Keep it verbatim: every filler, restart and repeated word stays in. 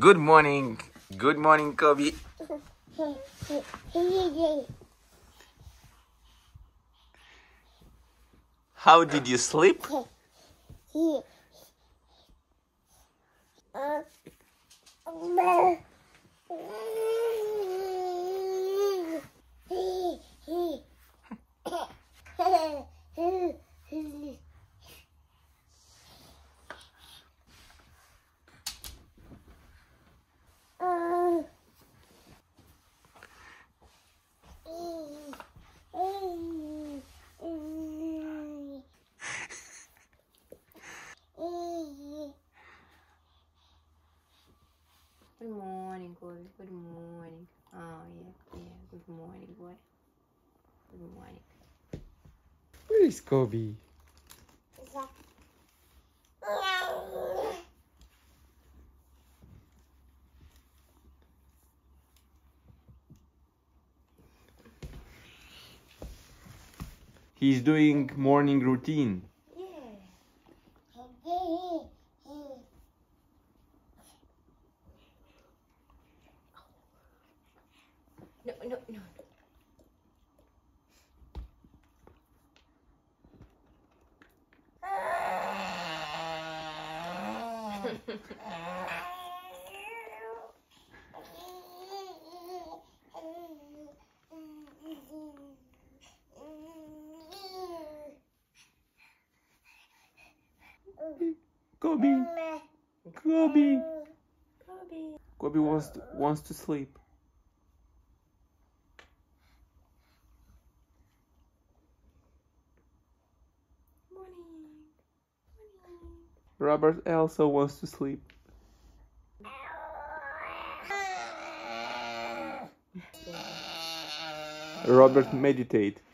Good morning. Good morning, Kobe. How did you sleep? Good morning, boy. Good morning. Oh, yeah, yeah. Good morning, boy. Good morning. Where is Kobe? He's doing morning routine. No, no, no. Kobe. Kobe. Kobe. Kobe wants to, wants to sleep. Morning. Morning. Robert also wants to sleep. Robert meditate.